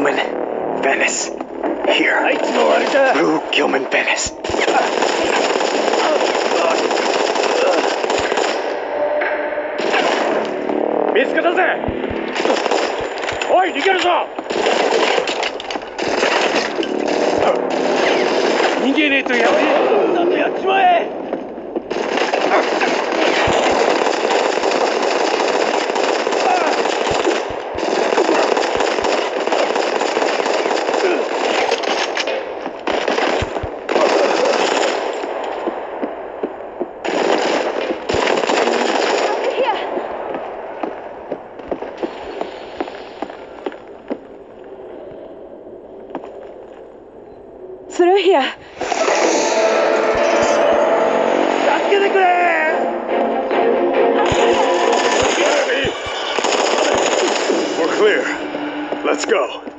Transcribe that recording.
Gilman, Venice. Here. Blue Gilman, Venice. 見つけたぜ。おい、逃げるぞ。逃げねえとやべえ。だとやっちまえ。 Through here. 助けてくれ。We're clear. Let's go.